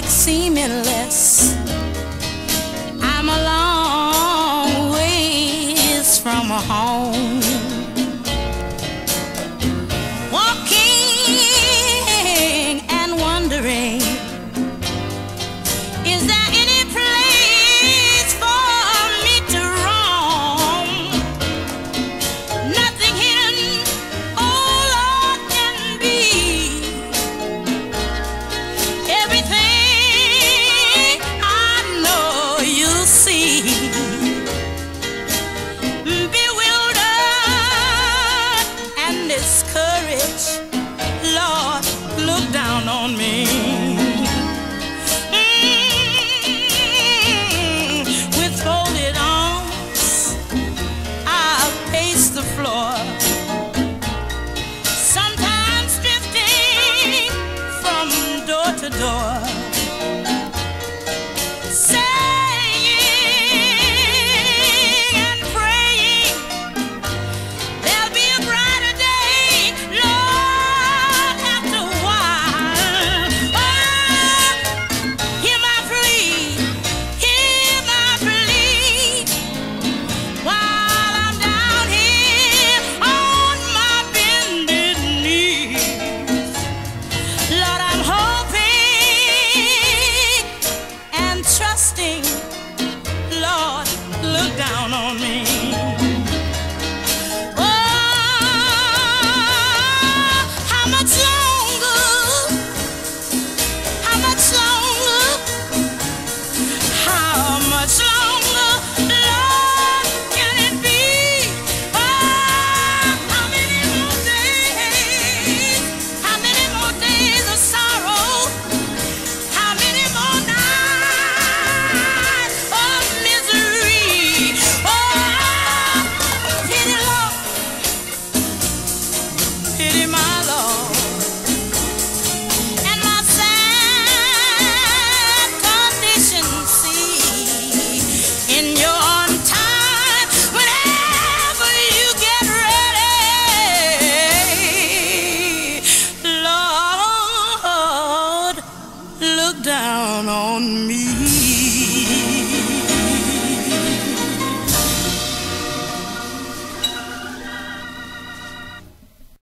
seeming less. I'm a long ways from home, walking and wondering, is there any place for me to roam? Nothing hidden, all I can be. Everything I know you see. Bewildered and discouraged, Lord, look down on me. With folded arms, I pace the floor, sometimes drifting from door to door.